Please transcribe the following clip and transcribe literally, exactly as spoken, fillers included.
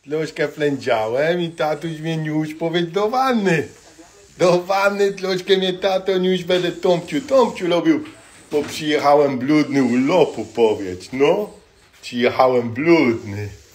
Troszkę flędziałem i tatuś mnie niuś powiedział do wanny. Do wanny troszkę mnie tato niuś będę Tomciu, Tomciu robił, bo przyjechałem brudny urlopu powiedz, no. Przyjechałem brudny.